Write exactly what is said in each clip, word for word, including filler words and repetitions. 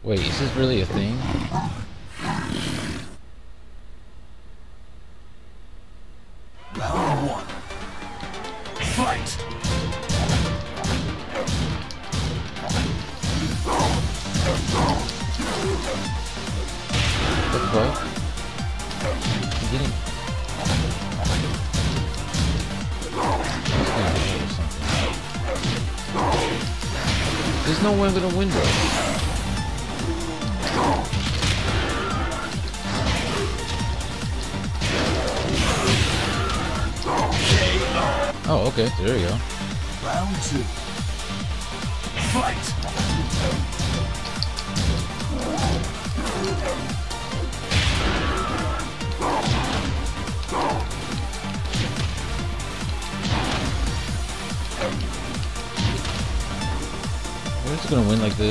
Wait, is this really a thing? Round one. Fight! What the fuck? I'm getting... There's no way with a window. Oh, okay. There you go. Round two. Fight! We're just gonna win like this.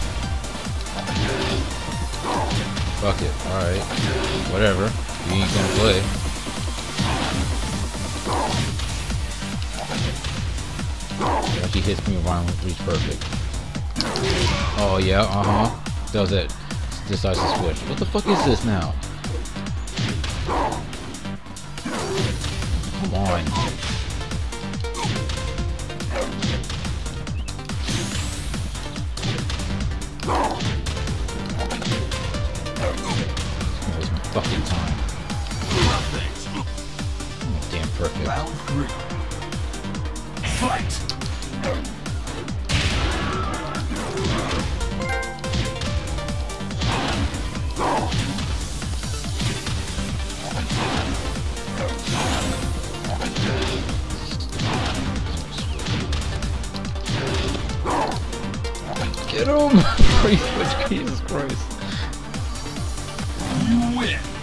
Fuck it. Alright. Whatever. You ain't gonna play. Yeah, she hits me around with reach perfect. Oh yeah, uh-huh. That was it. Decisive switch. What the fuck is this now? Come on. Waste my fucking time. Oh, damn perfect. Round three. Fight! Get him! Free switch, Jesus Christ. You win!